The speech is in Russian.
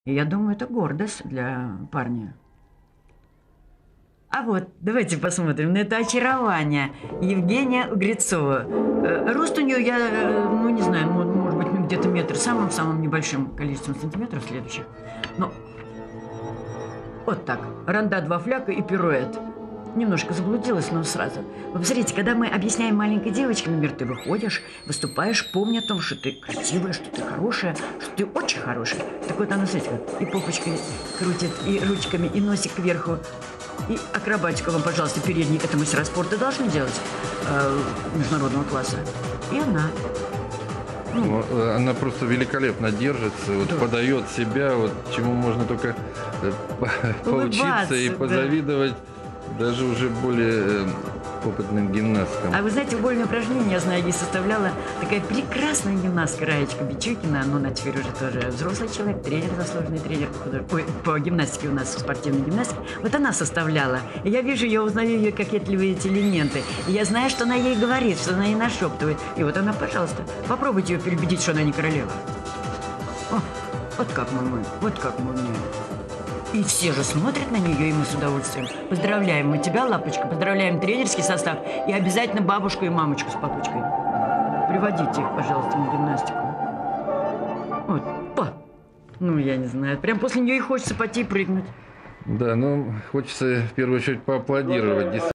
И я думаю, это гордость для парня. А вот, давайте посмотрим на это очарование. Евгения Угрецова. Рост у нее, ну не знаю, может быть, где-то метр, самым-самым небольшим количеством сантиметров следующих. Но вот так. Ранда, два фляга и пируэт. Немножко заблудилась, но сразу. Вы посмотрите, когда мы объясняем маленькой девочке, например, ты выходишь, выступаешь, помни о том, что ты красивая, что ты хорошая, что ты очень хорошая. Так вот она, смотрите, как и попочкой крутит, и ручками, и носик кверху. И акробатику вам, пожалуйста, передний. Это мастера спорта должны делать международного класса. И она. Она просто великолепно держится, вот, Да. подает себя, вот, чему можно только поучиться и да. позавидовать даже уже более опытным гимнасткам. А вы знаете, вольные упражнения, я знаю, ей составляла такая прекрасная гимнастка Раечка Бичукина. Ну, она теперь уже тоже взрослый человек, тренер, заслуженный тренер по гимнастике у нас, в спортивной гимнастике. Вот она составляла. И я вижу ее, узнаю ее кокетливые эти элементы. И я знаю, что она ей говорит, что она ей нашептывает. И вот она, пожалуйста, попробуйте ее переубедить, что она не королева. О, вот как мы умеем, вот как мы умеем. И все же смотрят на нее, и мы с удовольствием. Поздравляем мы тебя, лапочка, поздравляем тренерский состав и обязательно бабушку и мамочку с папочкой. Приводите их, пожалуйста, на гимнастику. Вот, ну, я не знаю, прям после нее и хочется пойти и прыгнуть. Да, ну, хочется в первую очередь поаплодировать.